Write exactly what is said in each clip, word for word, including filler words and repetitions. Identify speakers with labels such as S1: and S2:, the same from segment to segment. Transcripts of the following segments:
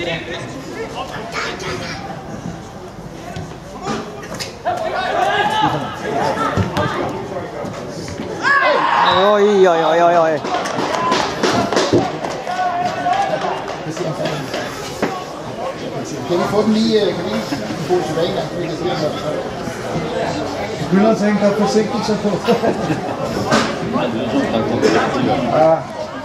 S1: Oj, oj, oj, oj, oj.
S2: Kan vi få den lige, kan vi ikke få den tilbage engang, så vi kan se, om der er Begynder at tænke, der er forsinkelse på. Ja.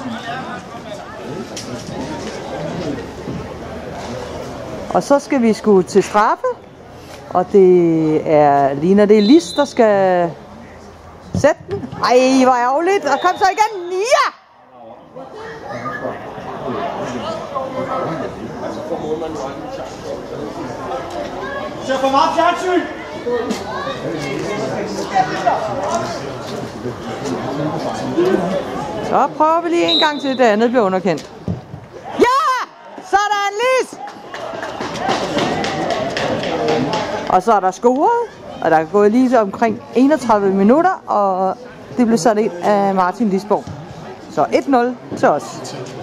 S1: Og så skal vi sgu til straffe. Og det er ligner det er Lis, der skal sætte den. Ej, hvor ærgerligt. Og kom så igen. Ja!
S3: Så for meget fjernsyn!
S1: Så prøver vi lige en gang til, det andet bliver underkendt. Ja! Sådan, Lis! Og så er der scoret, og der er gået lige omkring enogtredive minutter, og det blev sat ind af Martin Lisborg. Så et nul til os.